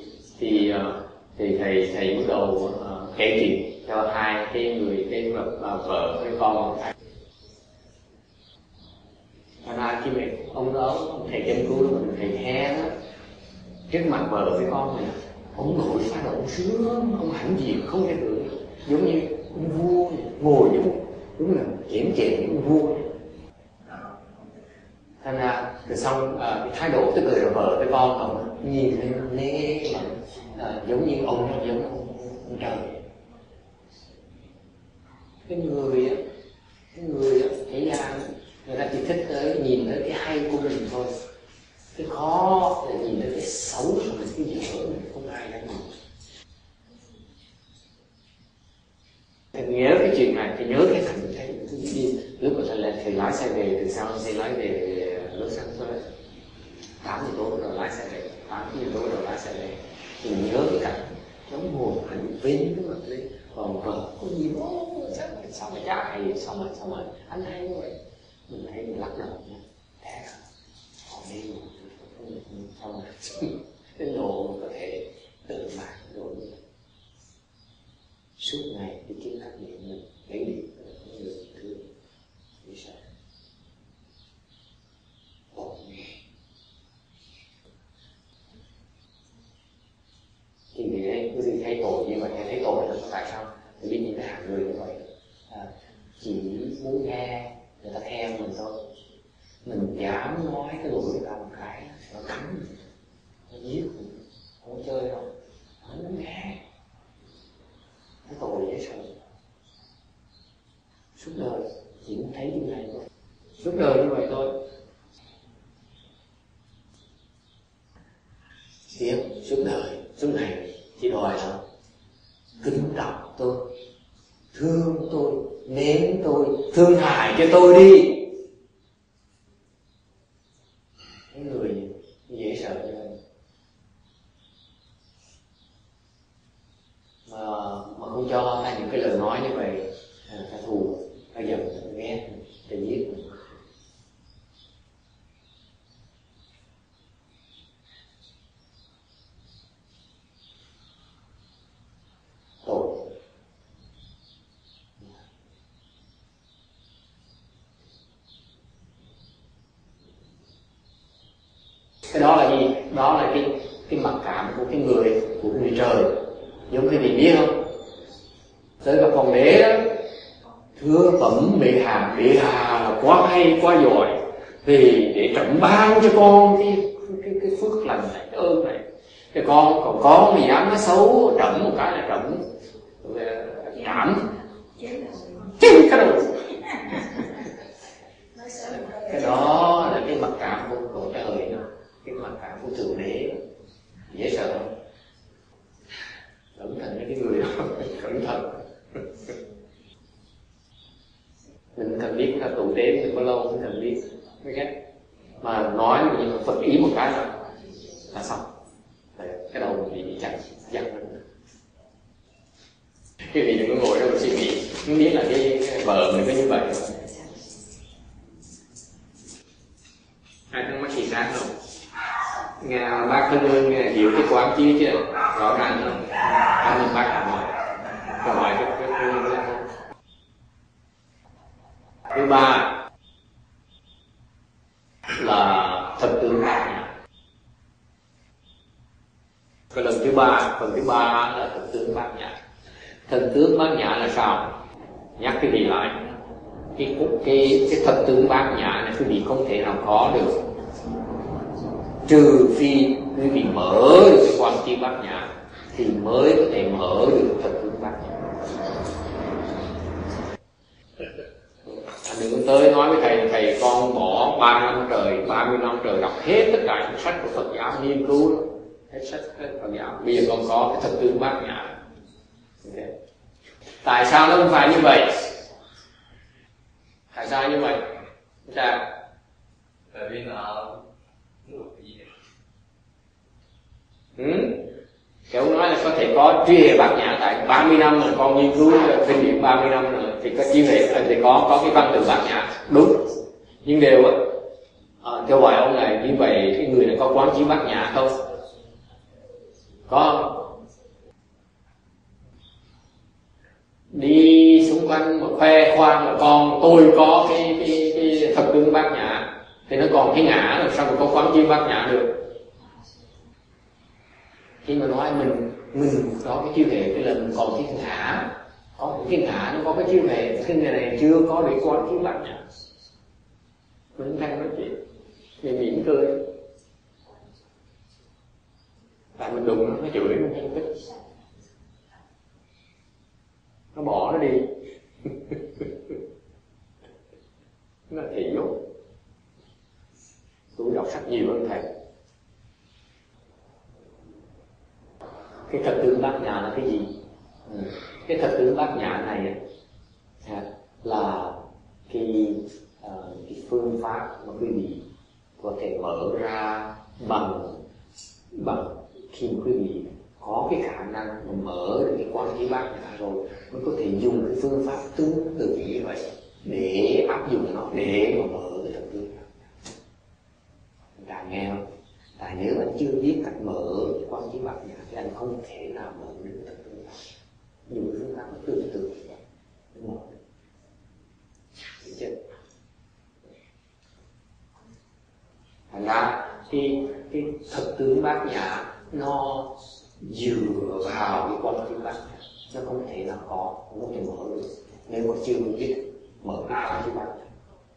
thầy bắt đầu kể chuyện cho hai cái người, cái vợ cái con. Khi mà ông đó, ông thầy chăm cứu mình, thầy khen á, trước mặt vợ với con này, ông nổi phát động sướng, ông hãnh diện không thể tưởng, giống như ông vua ngồi đúng là chém những vua. Thành ra từ xong cái thái độ tức cười vợ với con ông nhìn thấy nế giống như ông, giống ông trời. Cái người á thấy ra người ta chỉ thích tới nhìn tới cái hay của mình thôi, cái khó là nhìn tới cái xấu của mình, cái gì nữa mình không ai dám nhìn. Thì nhớ cái chuyện này thì nhớ cái thành thấy cái gì lúc mà thầy lái xe về từ sau xe lái về Los Angeles 8 giờ tối rồi lái xe về, 8 giờ tối rồi lái xe về, thì mình nhớ cái cảnh giống ngồi hạnh vinh cái mặt lên, còn vợ có gì đó sao mà cha hay, sao mà anh hay như vậy, mình thấy mình lắc đầu nha, thế họ đi sao mà cái lộ có thể tự mạng rồi suốt ngày đi kiếm trách nhiệm mình lấy đi người thương vì sao thì vì đấy quý vị thấy tội như vậy, thấy tội là tại sao thì biết những cái hạng người như vậy chỉ muốn nghe người ta khen mình thôi, mình dám nói cái lỗi ra một cái nó cắn mình, nó giết mình, không chơi đâu, không muốn nghe. Cái tội dễ sợ suốt đời chỉ muốn thấy điều này thôi. suốt đời như vậy thôi. Tiếc suốt đời, suốt ngày chỉ đòi là kính trọng tôi, thương tôi, mến tôi, thương hại cho tôi đi. Cái người dễ sợ như vậy mà không cho ta những cái lời nói như vậy, ta thù, ta giận, ta ghét, ta giết. Tội. Cái đó là gì? Đó là cái mặc cảm của cái người, của người trời. Giống cái gì biết không? Tới gặp hoàng đế đó, thưa bẩm bệ hạ là quá hay, quá giỏi, thì để trẫm ban cho con cái phước lành này, cái ơn này. Cái còn con mà dám nói xấu trẫm một cái là trẫm trảm chứ cái đầu. Cái đó là cái mặc cảm của cái đời đó, cái mặc cảm của thượng đế, dễ sợ không? Cẩn thận với cái người đó, cẩn thận. Mình cần biết là tụ tế mình có lâu mình cần biết cái cách mà nói mình Phật ý một cái là xong. Cái đầu mình bị chặt giật. Cái vị đừng có ngồi đó mà suy nghĩ, không biết là cái vợ mình có như vậy. Ai thắc mắc gì khác không? Nghe bác thân ơn nghe hiểu cái quán chiếu chưa? Rõ ràng không? Cảm ơn bác hỏi. Câu hỏi rất thứ ba là thật tướng bát nhã. Cái lần thứ ba, phần thứ ba là thật tướng bát nhã. Thật tướng bát nhã là sao? Nhắc cái gì lại? Cái thật tướng bát nhã này quý vị không thể nào có được, trừ phi quý vị mở được cái quan chi bát nhã thì mới có thể mở được thật tướng bát nhã. Đừng tới nói với thầy con bỏ 30 năm trời, 30 năm trời đọc hết tất cả những sách của Phật giáo, nghiên cứu hết sách hết Phật giáo, bây giờ con có cái thật tướng bát nhã. Okay. Tại sao nó không phải như vậy? Tại sao như vậy? Sao? Tại vì nó Kiểu nói là có thể có tri hệ bát nhã, tại 30 năm mà con nghiên cứu kinh điển 30 năm rồi thì có tri hệ thì có cái văn tự bát nhã đúng. Nhưng đều theo hỏi ông này như vậy cái người này có quán chiếu bát nhã không? Có không? Đi xung quanh mà khoe khoang là con tôi có cái thật tướng bát nhã thì nó còn cái ngã rồi sao mà có quán chiếu bát nhã được? Khi mà nói mình có cái chiêu hệ, tức là mình còn cái ngã, có cái ngã nó có cái chiêu hệ, cái người này chưa có để quán chiếu bát nhã. Mình đang nói chuyện thì mỉm cười, tại mình đụng nó chửi nó không thích, nó bỏ nó đi. Nó là thị dốt. Tôi đọc sách nhiều hơn thầy. Cái thật tướng bát nhã là cái gì? Cái thật tướng bát nhã này là cái phương pháp mà quý vị có thể mở ra bằng khi mà quý vị có cái khả năng mà mở được cái quán chiếu bát nhã rồi mới có thể dùng cái phương pháp tương tự như vậy để áp dụng nó để mà mở cái thật tướng. Đã nghe không? Tại nếu anh chưa biết cách mở cái quán chiếu bát nhã thì anh không thể nào mở được thật tướng. Dùng cái phương pháp nó tương tự như vậy để mở được. Hiểu chưa? Thành ra cái thật tướng bát nhã nó dựa vào cái quán chiếu bát nhã, nó không thể nào không có thể mở được nếu mà chưa biết mở cái quán chiếu bát nhã.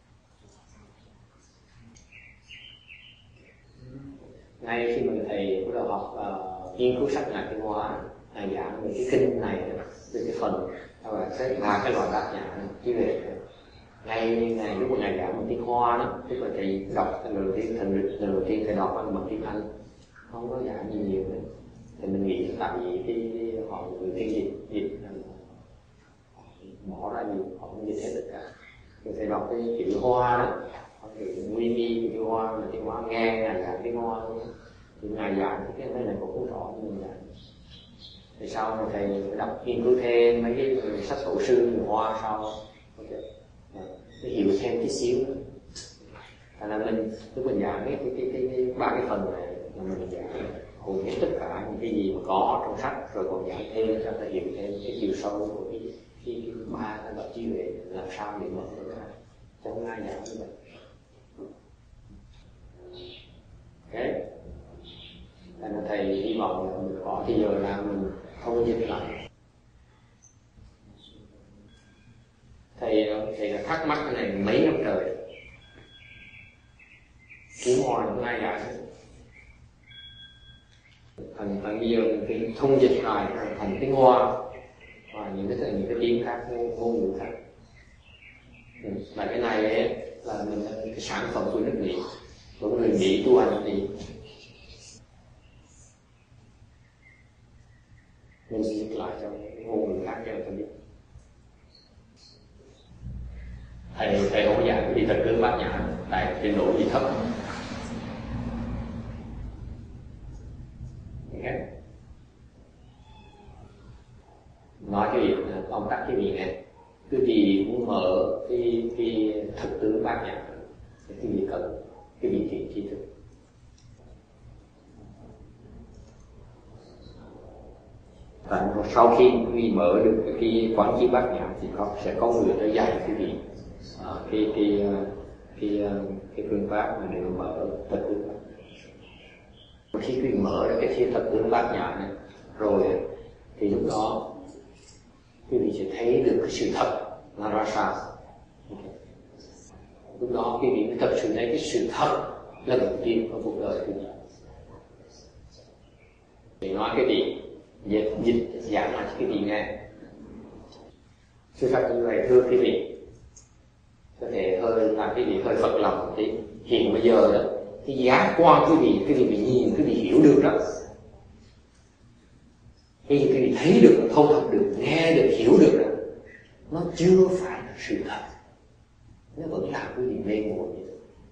Ngay khi mà thầy bắt đầu học nghiên cứu sách Ngài Tiến Hóa, thầy giảng về cái kinh này, về cái phần là cái loại bát nhã này, chứ về ngay lúc mà Ngài giảng một tiếng Hoa đó, tức là thầy đọc lần đầu tiên thầy đọc bằng tiếng Anh, không có giảng gì nhiều nữa. Thì mình nghĩ tại vì cái họ người tiên dịch bỏ ra nhiều, họ không dịch hết tất cả. Thì thầy đọc cái chữ Hoa đó, họ chữ nguyên nghi chữ Hoa là tiếng Hoa nghe là tiếng Hoa luôn. Thì ngài giảng cái này cũng không rõ như mình giảng. Thì sau này thầy đọc nghiên cứu thêm mấy cái sách tổ sư người Hoa sau, để hiểu thêm tí xíu nữa. Thành ra lúc mình giảng cái ba cái phần này là mình giảng hầu hết tất cả những cái gì mà có trong sách, rồi còn giảng thêm cho ta hiểu thêm cái chiều sâu của cái ba cái loại trí huệ làm sao để mở ra, chứ không ai giảng như vậy. Ok, thành ra thầy hy vọng là mình có thì giờ nào mình không dịch lại. Thầy là thắc mắc cái này mấy năm trời, kiếm hoài không ai giải. Thành bây giờ mình thông dịch lại thành tiếng Hoa và những cái tiếng khác, ngôn ngữ khác. Và cái này ấy, là mình cái sản phẩm của nước Mỹ, của người Mỹ tu hành thì mình dịch lại cho ngôn ngữ khác cho người ta biết. Thầy không có giảng đi thật cứ bát nhã tại trình độ gì thấp. Okay. Nói cái việc ông tắt cái gì này, cái gì muốn mở cái thực tướng bát nhã, cái gì cần cái vị trí tri thức. Và sau khi quý vị mở được cái quán chiếu bát nhã thì sẽ có người tới dạy quý vị cái phương pháp mà để mở thật tướng. Khi quý vị mở được cái thiên thật tướng bát nhã này rồi thì lúc đó quý vị sẽ thấy được cái sự thật là ra sao. Lúc đó quý vị mới thật sự thấy cái sự thật lần đầu tiên trong cuộc đời quý vị. Để nói cái gì dịch giảng lại cho cái gì nghe. Sự thật như vậy thưa quý vị, có thể hơi làm cái gì hơi phật lòng một tí. Hiện bây giờ đó, cái giác quan quý vị bị nhìn, quý vị hiểu được đó, cái gì quý vị thấy được, thâu thập được, nghe được, hiểu được đó, nó chưa phải là sự thật, nó vẫn làm quý vị mê muội như thế.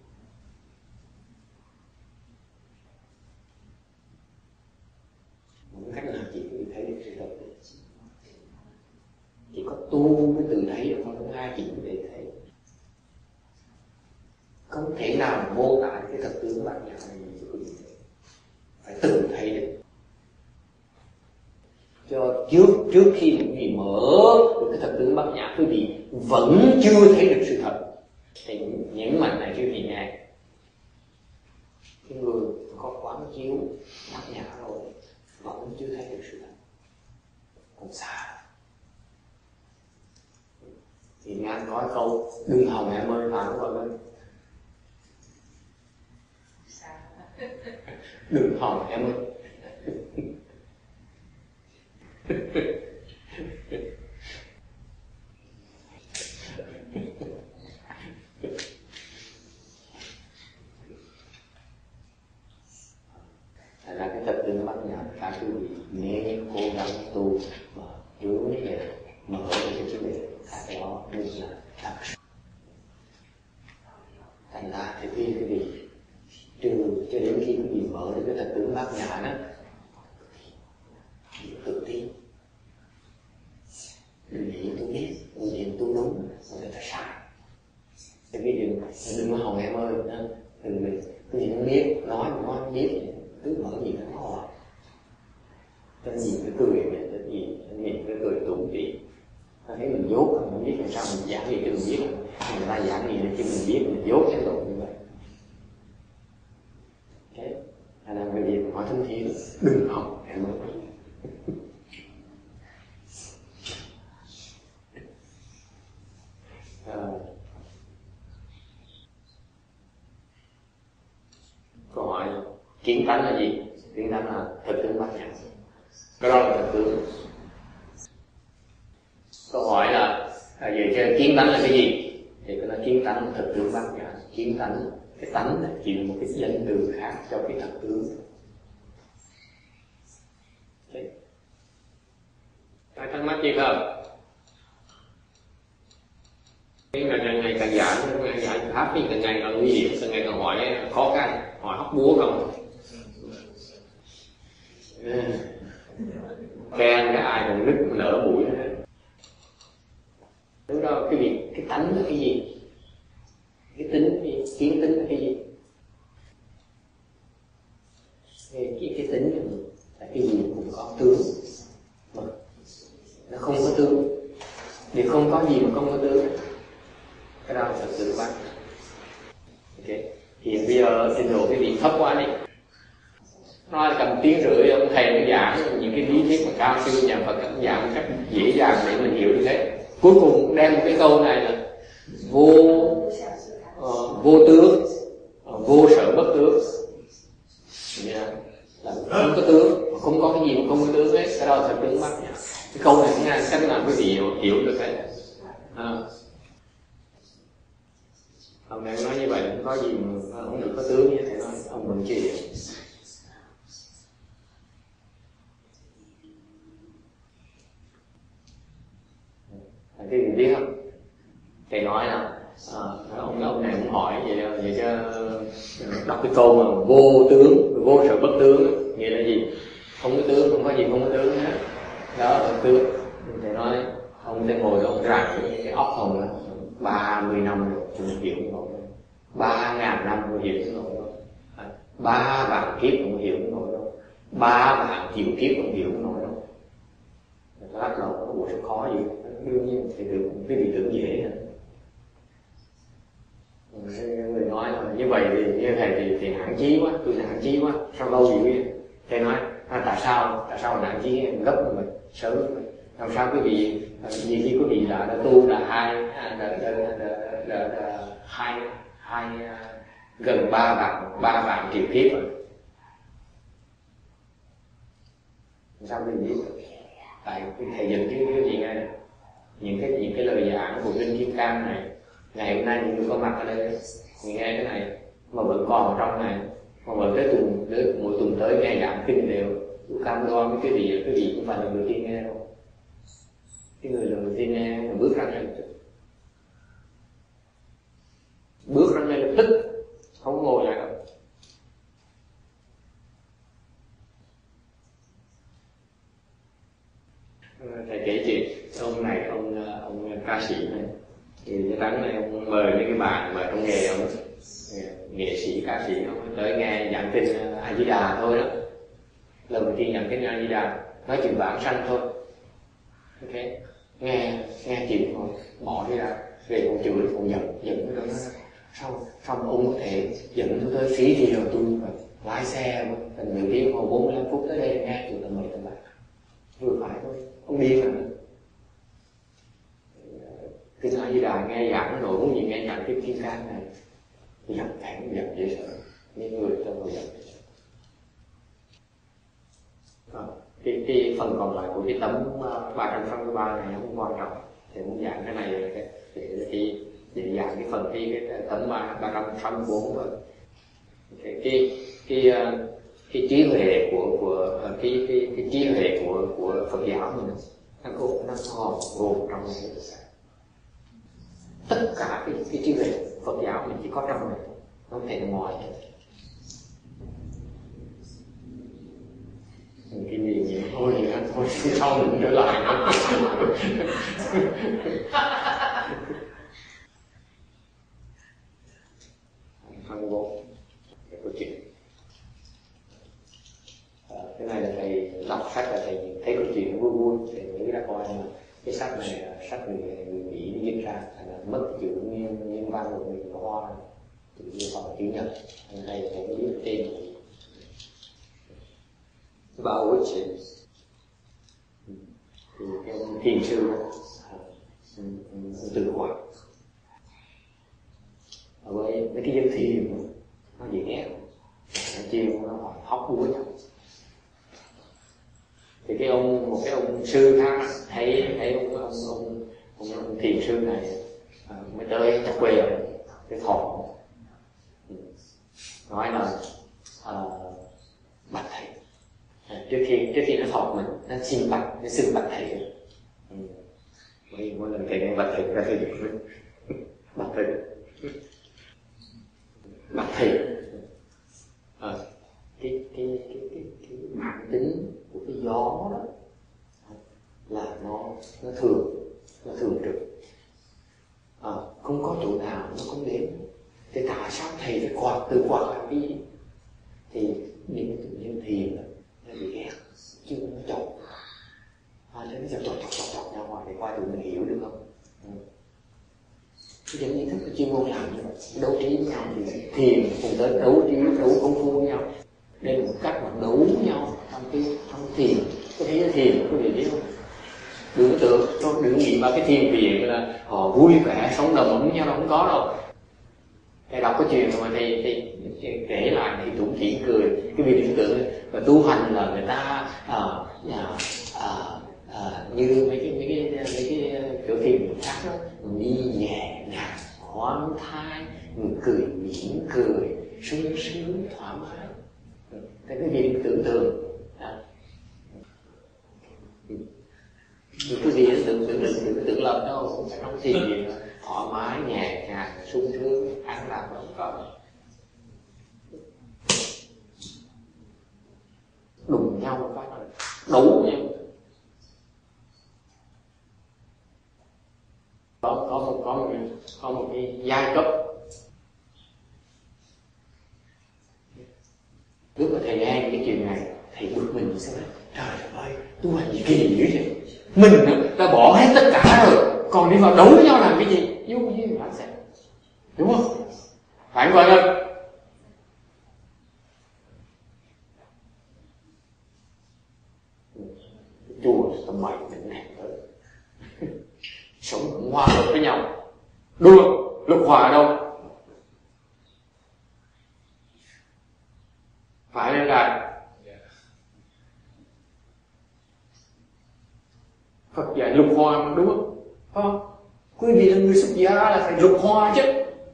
Một cách nào chỉ quý vị thấy được sự thật được. Chỉ có tu mới tự thấy được, không ai chỉ có thể thấy. Không thể nào mô tả cái thật tướng bát nhã này cho quý vị thấy, phải tự thấy được. Cho trước khi quý vị mở được cái thật tướng bát nhã, quý vị vẫn chưa thấy được sự thật. Thì những mảnh này quý vị nghe, cái người có quán chiếu bát nhã rồi vẫn chưa thấy được sự thật, còn xa. Thì nghe anh nói câu đừng hòng em ơi, phải không gọi lên đừng hòng em ơi. Thành ra cái thật tướng bát nhã các quý vị nếu cố gắng tu mà hướng về mở cái vấn đề cái đó mới là thật sự. Thành ra thì khi quý vị trừ cho đến khi quý vị mở được cái thật tướng bát nhã đó, tự tin nghĩ tôi biết, tôi niệm tôi đúng, tôi thật sai. Thì cái đừng có hòng em ơi, đừng cái gì không biết, nói không biết, cứ mở gì nó ho. Cho nhìn cái cười mình, nhìn cái cười tủm tỉm. Ta thấy mình dốt, mình không biết làm sao mình giảng gì cho mình biết. Người ta giảng gì để cho mình biết, mình dốt cái độ như vậy. Thế, thành ra người Việt hỏi thân thiện, đừng hòng em ơi. Câu hỏi kiến tánh là gì? Kiến tánh là thực tướng bát nhã. Cái đó là thực tướng. Câu hỏi là về kiến tánh là cái gì? Thì cái đó kiến tánh thực tướng bát nhã, kiến tánh. Cái tánh này chỉ là một cái danh từ khác cho cái thật tướng. Ai thắc mắc gì không? Càng ngày càng giảm, càng giảm pháp thì càng ngày càng nguy hiểm, càng ngày càng hỏi khó khăn, hỏi hóc búa không? Khen cái ai còn nứt nở mũi nữa. Đúng đó, cái việc cái tánh là cái gì? Cái tính, cái kiến tính là cái gì? Cái tính là cái gì cũng có tướng mà nó không có tướng. Vì không có gì mà không có tướng. Cái đó là thật sự bác. Ok. Hiện bây giờ trình độ cái vị thấp quá đi. Nói cầm tiếng rưỡi ông thầy nó giảng những cái lý thuyết mà cao siêu nhà Phật cũng giảng cách dễ dàng để mình hiểu được hết. Cuối cùng đem một cái câu này là vô tướng, vô sở bất tướng. Là không có tướng, không có cái gì mà không có tướng hết. Cái đó là thật tướng mắt. Cái câu này nghe cách nào quý vị hiểu được hết. Ông này nói như vậy không có gì mà không được có tướng như thầy nói, ông mình chưa hiểu. Cái gì biết không? Thầy nói là ông này cũng hỏi vậy cho đọc cái câu mà vô tướng, vô sở bất tướng, nghĩa là gì? Không có tướng, không có gì không có tướng hết. Đó là tướng. Thầy nói ông sẽ ngồi ông rạng cái óc hồng đó 30 năm rồi không hiểu nổi, 3.000 năm không hiểu nổi, 3 vạn kiếp không hiểu nổi đâu, 3 vạn triệu kiếp không hiểu nổi đâu. Tôi lắc đầu nó bộ rất khó gì. Đương nhiên thì được cái vị tưởng dễ hơn. Người nói là như vậy thì như thầy thì nản chí quá, tôi nản chí quá, sao lâu gì biết? Thầy nói tại sao nản chí gấp mà sớm, làm sao quý vị nhiều khi quý vị đã tu là hai gần 3 vạn triệu kiếp rồi, làm sao quý vị biết? Tại thầy dẫn chứ cái gì ngay những cái lời giảng của Linh Kim Cang này, ngày hôm nay mình có mặt ở đây mình nghe cái này mà vẫn còn ở trong này, mà vẫn tới mỗi tuần tới nghe giảng kinh đều cam đoan với cái gì cũng phải là người tiên nghe đâu. Cái người là người tiên nghe là bước ra ngay lập tức không ngồi lại đâu. Thầy kể chuyện ông này, ông ca sĩ này thì cái tháng này ông mời mấy cái bạn mà trong nghề ông nghệ sĩ ca sĩ ông tới nghe giảng kinh A Di Đà thôi đó, lần đầu tiên giảng kinh A Di Đà nói chuyện vãng sanh thôi. Ok, nghe chuyện rồi bỏ đi ra về còn chửi còn giận cái đó. Sao ông có thể dẫn tôi tới phí thì rồi tôi phải lái xe thành nửa tiếng hoặc 45 phút tới đây nghe chuyện tầm 7 tầm 8 vừa phải thôi, ông điên mà. Kinh A Di Đà nghe giảng rồi muốn gì nghe giảng cái Kim Cang này giận thẳng giận dễ sợ, những người trong họ giận. Cái phần còn lại của cái tấm 363 này không quan trọng, thì muốn giảng cái này để giảng cái phần cái tấm 364 rồi. Cái trí huệ của cái trí huệ của Phật giáo mình nó còn gồm trong này tất cả cái trí huệ Phật giáo mình chỉ có trong này, nó không thể là ngoài. Cái gì thôi thì thôi sau mình trở lại nữa. Phần 4 cái câu chuyện. Cái này là thầy đọc sách là thầy thấy câu chuyện vui vui, thầy nghĩ ra coi mà cái sách này là sách người Mỹ viết ra, là mất chữ nguyên văn của người Hoa, chữ hoặc chữ Nhật, thầy thầy biết tên Bao Ích thì cái ông thiền sư tự hỏi với mấy cái dân thiền nó dễ chiều nó hỏi hóc búa nhau. Thì một cái ông sư khác thấy ông thiền sư này mới tới quê cái thọ. Nói là bạch thầy. Trước khi nó thọ mình, nó xin bạch, nó xưng bạch thầy. Mỗi lần thầy nghe bạch thầy ra thầy được bạch thầy. Bạch thầy. Cái bản tính của cái gió đó là nó thường trực, không có chỗ nào nó không đến. Thế tại sao thầy phải tự quạt làm cái gì? Thì những tự nhiên thiền là bị ghét, chứ nó chọc, cho nó chọc ra ngoài để qua tụi mình hiểu được không? Cái những thức chuyên môn làm như vậy, đấu trí với nhau thì thiền cùng tới đấu trí, đấu công phu với nhau, đây là một cách mà đấu với nhau trong thiền. Có thấy thiền có gì biết không? Đừng nghĩ mà cái thiền viện là họ vui vẻ sống đầm ấm nhau, đâu không có đâu. Thầy đọc cái chuyện mà thầy kể lại thì cũng chỉ cười. Cái việc tưởng tượng và tu hành là người ta như mấy cái kiểu thiền khác đó, đi nhẹ nhàng khoan thai, cười mỉm cười sướng sướng thoải mái. Cái việc tưởng tượng cái gì tưởng lầm đâu, trong thiền thoải mái nhẹ nhàng sung sướng an lạc không có. Đụng nhau một cái là đấu nhau. Có một cái giai cấp. Lúc mà thầy nghe cái chuyện này, thầy bực mình sao đấy? Trời ơi, tu hành gì kỳ dữ vậy? Mình đã bỏ hết tất cả rồi, còn đi vào đấu với nhau làm cái gì? Vô duyên lãng xẹt, đúng không? Phải không vậy không? Chùa tầm mày mình nè tới sống hòa hợp với nhau, đua lục hòa đâu? Phải lên đài. Phật dạy lục hòa đúng không? Quý vị là người xuất gia là phải lục hòa chứ.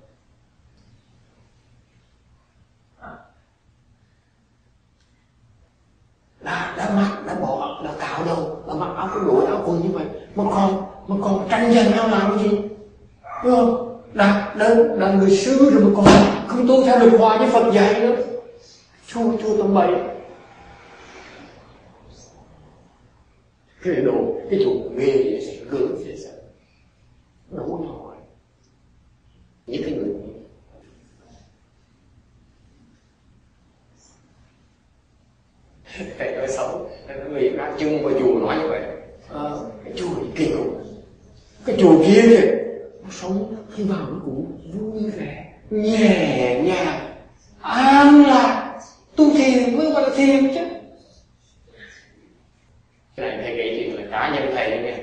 Đã bỏ, đã cạo đầu, đã mặc áo cái đội áo quần như vậy mà còn tranh giành nhau làm cái gì? Đúng không? Đã người sư rồi mà còn không tu theo lục hòa với Phật dạy nữa. Chua tầm bậy. Cái chủ ghê vậy sẽ gớm vậy sao? Đấu nhau rồi. Những cái người thầy nói xấu, thầy nói người ra chân vào chùa nói như vậy. Cái chùa kỳ cục, cái chùa kia kìa, nó sống khi vào nó cũng vui vẻ, nhẹ nhàng, an lạc, tu thiền mới gọi là thiền chứ. Cái này thầy kể chuyện là cá nhân thầy nha.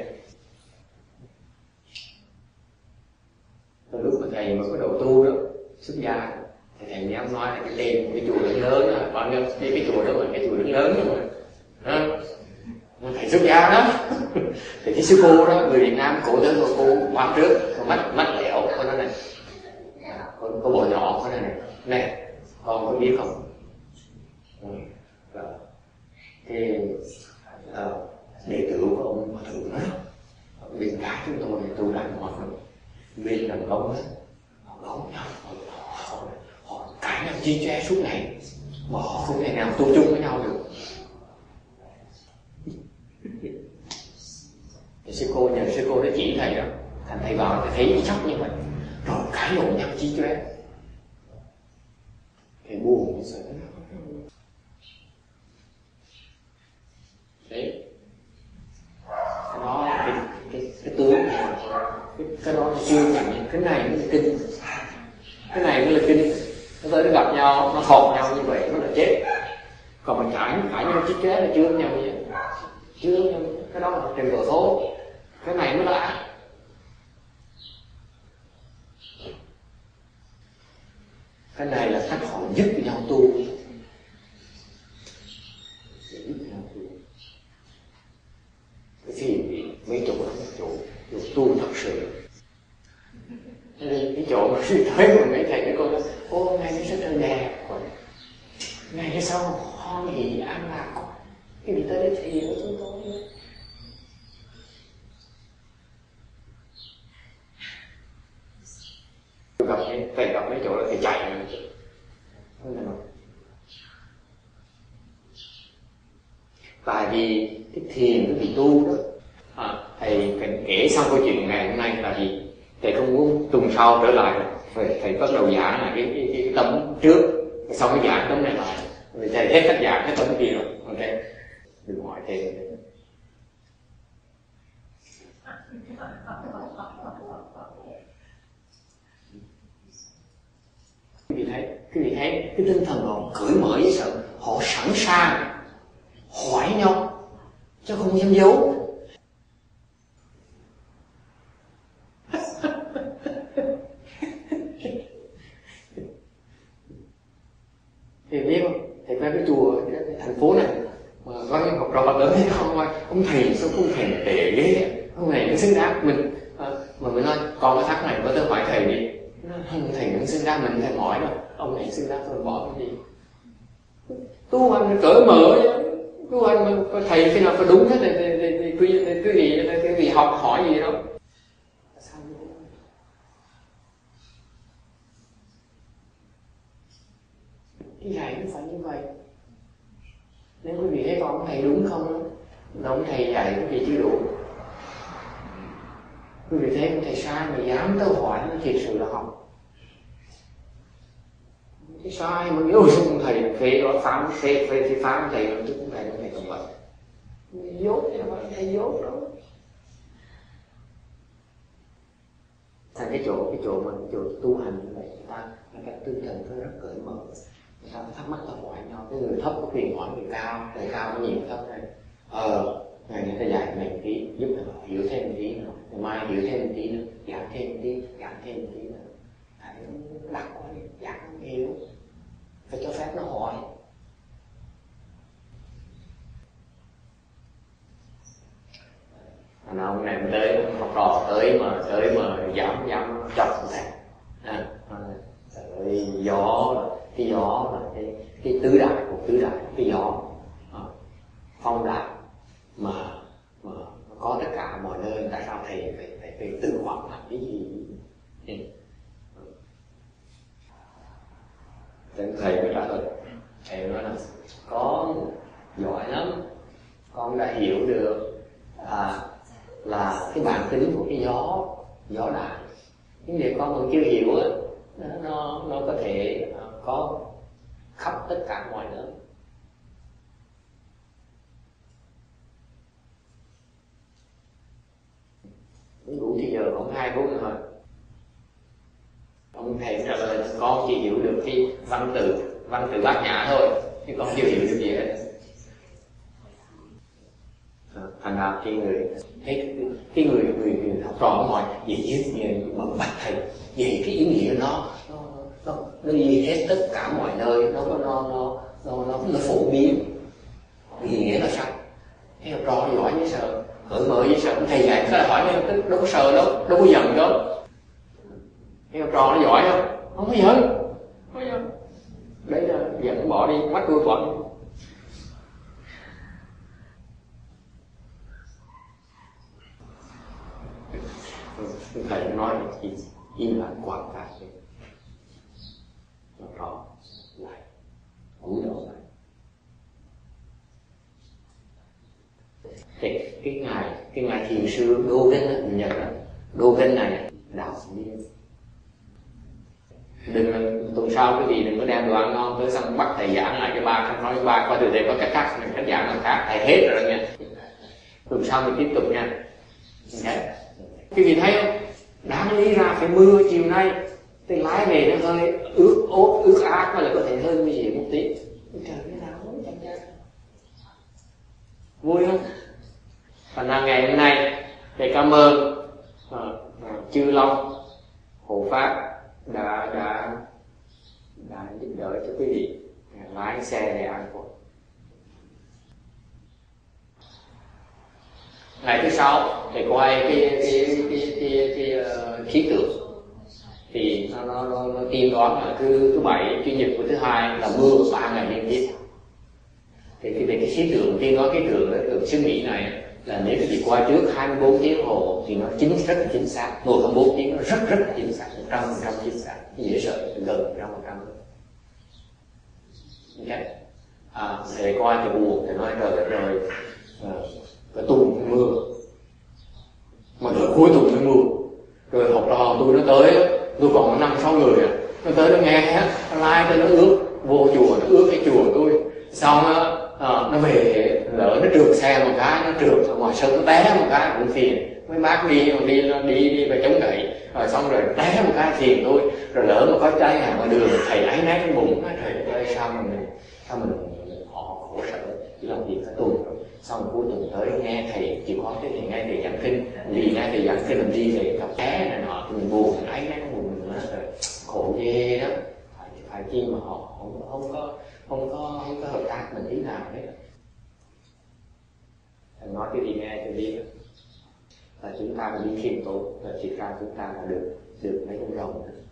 Từ lúc mà thầy mà có đầu tu đó, xuất gia, thì thầy dám nói là cái tên của cái chùa lớn lớn đó, bao nhiêu cái chùa đó là cái chùa lớn lớn đó mà. Thầy xuất gia đó. Thì cái sư cô đó, người Việt Nam cổ tới của cô qua trước, con mắt lẻo, con nói này, con bộ nhỏ con này nè, con có biết không? Cái đệ tử của ông Hòa Thượng đó, bên cái chúng tôi tu đàn hoạt động, bên đàn ông đó, họ đấu nhau, họ cãi nhau chi che suốt ngày, mà họ không thể nào tu chung với nhau được. Sư cô nhờ sư cô đã chỉ thầy đó, thành thầy vào thầy thấy chắc như vậy, rồi cãi lộn nhau chi che, thầy buồn như sợ. Đấy, đó cái tướng này, cái đó là chưa nhận, cái này mới là kinh, cái này mới là kinh. Nó tới nó gặp nhau, nó khọt nhau như vậy nó là chết. Còn mà cãi nhau chết chết là chưa nhau như vậy, chưa nhau, cái đó là trình độ thố, cái này mới là ác. Cái này là cách họ giúp nhau tu. Thì mấy chỗ là chỗ tu thật sự. Nên cái chỗ mà khi thấy thầy gặp mấy chỗ là thầy chạy rồi. Tại vì cái thiền cái vị tu đó, thầy kể xong câu chuyện ngày hôm nay là gì? Thầy không muốn tuần sau trở lại, thầy bắt đầu giảng là cái tấm trước, xong cái giảng tấm này lại, vì thầy hết cách giảng cái tấm kia rồi, ok? Đừng hỏi thêm. Quý vị thấy cái tinh thần họ cởi mở với sự, họ sẵn sàng hỏi nhau chứ không dám giấu. Thì biết không, thầy qua cái chùa cái thành phố này mà có những học trò tới không ơi, ông thầy sao không thèm tệ ghê, ông này nó xứng đáng mình mà mình nói con cái thắc này có tới hỏi thầy đi, thầy cũng xứng đáng, mình thèm hỏi đâu, ông này xứng đáng thôi bỏ cái gì. Tu hành cởi mở chứ, tu hành mà thầy khi nào phải đúng hết thì quý vị học hỏi gì đâu. Cái dạy nó phải như vậy. Nếu quý vị thấy con thầy đúng không, ông thầy dạy quý vị chưa đủ. Quý vị thấy ông thầy sai mà dám tới hỏi nó thiệt sự là học. Cái sai mà nếu ông thầy phê đó phán phê phán thầy rồi, chứ không thầy không vậy. Dốt chứ không phải thầy dốt đâu. Thành cái chỗ tu hành như vậy, chúng ta cái tinh thần nó rất cởi mở. Người ta thắc mắc ta hỏi nhau, cái người thấp có quyền hỏi người cao có nhiều thấp này. Ngày người ta dạy mình một tí, giúp mình hiểu thêm một tí nữa, ngày mai hiểu thêm một tí nữa, giảng thêm một tí nữa. Thầy đặt quá đi, giảng không hiểu, phải cho phép nó hỏi. Ông này mà tới học trò tới mà dám chọc thầy. Gió là cái tứ đại của tứ đại, cái gió phong đại mà có tất cả mọi nơi, tại sao thầy phải tự hoạt làm cái gì? Thầy mới trả lời, thầy nói là con giỏi lắm, con đã hiểu được là cái bản tính của cái gió đại. Nhưng điều con còn chưa hiểu á, nó có thể có khắp tất cả mọi nơi. Đủ thì giờ còn 2 phút nữa thôi. Ông thầy trả lời con chỉ hiểu được cái văn tự Bát Nhã thôi, chứ con chưa hiểu được gì hết. Thành ra cái người học trò hỏi gì mà bạch thầy về cái ý nghĩa nó đi hết tất cả mọi nơi, nó phổ biến. Ý nghĩa là sao? Cái học trò giỏi với sợ, cởi mở với sợ, thầy dạy ta hỏi đâu có sợ đâu có giận đâu. Cái học trò nó giỏi không có giận. Đấy là giận bỏ đi, bắt tôi bỏ đi. Thầy nói là im lặng quan sát đi, nó rõ lại cúi đầu lại. Thì cái ngài thiền sư Đô Kinh Nhật Đô Kinh này đạo viên. Đừng tuần sau cái gì đừng có đem đồ ăn ngon tới xong bắt thầy giảng lại cái ba, nói ba coi từ đây có cách khác, mình cách giảng làm khác, thầy hết rồi đó nha. Tuần sau mình tiếp tục nha. Okay. Quý vị thấy không? Đáng lý ra phải mưa chiều nay, thì lái về nó hơi ướt át, mà lại có thể hơi nguy hiểm một tí. Trời cái nào cũng chẳng ra. Vui không? Và là ngày hôm nay thầy cảm ơn Chư Long Hộ Pháp đã giúp đỡ cho quý vị lái xe để an toàn. Ngày thứ 6 thầy quay cái khí tượng thì nó tiên đoán là thứ 7 chủ nhật của thứ 2 là mưa 3 ngày liên tiếp. Thì về cái khí tượng tiên đoán khí tượng ở xứ Mỹ này là nếu cái gì qua trước 24 tiếng hồ thì nó rất là chính xác, 1/4 tiếng nó rất là chính xác, 100% chính xác, dễ sợ gần 100%. Okay. Thì qua thì buồn thì nói trời ơi, cái tuần mưa mà đợi cuối tuần mới mưa, rồi học trò tôi nó tới, tôi còn 5-6 người à, nó tới nó nghe hết, nó like tới nó ước vô chùa, nó ước cái chùa tôi, xong nó về lỡ nó trượt xe một cái, nó trượt ở ngoài sân nó té một cái cũng phiền, mấy bác đi về chống gậy, rồi xong rồi té một cái phiền tôi, rồi lỡ mà có cháy hàng ngoài đường thầy áy náy trong bụng, nói thầy ơi sao mình họ khổ sở chỉ làm việc cả tuần rồi, xong cuối tuần tới nghe thầy chịu khó thế thì nghe thầy giảng kinh, vì nghe thầy giảng kinh mình đi về gặp té này nọ thì mình buồn, mình áy náy trong bụng mình, nói rồi khổ ghê đó, phải chi mà họ không có hợp tác mình tí nào hết. Thầy nói cái gì nghe cho biết là chúng ta phải đi khiêm tốn, là chỉ ra chúng ta là được mấy con rồng đó.